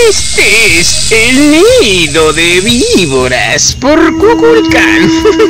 Este es el nido de víboras por Kukulkan.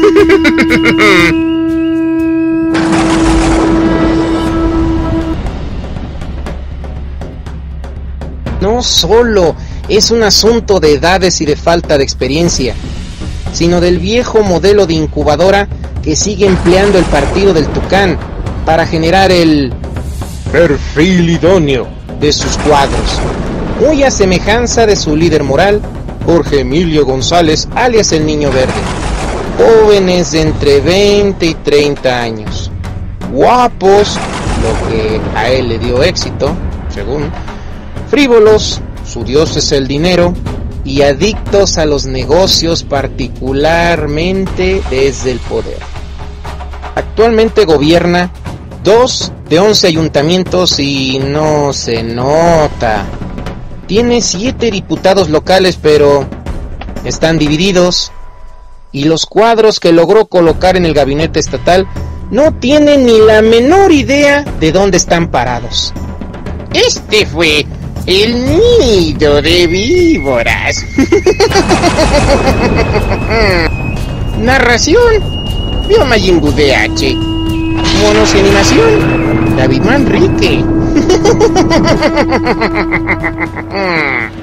No solo es un asunto de edades y de falta de experiencia, sino del viejo modelo de incubadora que sigue empleando el partido del Tucán para generar el perfil idóneo de sus cuadros, muy a semejanza de su líder moral, Jorge Emilio González, alias el Niño Verde. Jóvenes de entre 20 y 30 años, guapos, lo que a él le dio éxito, según, frívolos, su dios es el dinero, y adictos a los negocios, particularmente desde el poder. Actualmente gobierna 2 de 11 ayuntamientos y no se nota. Tiene 7 diputados locales, pero están divididos, y los cuadros que logró colocar en el gabinete estatal no tienen ni la menor idea de dónde están parados. Este fue el nido de víboras. Narración: Bio Majin Buu DH. Monos y animación: David Manrique.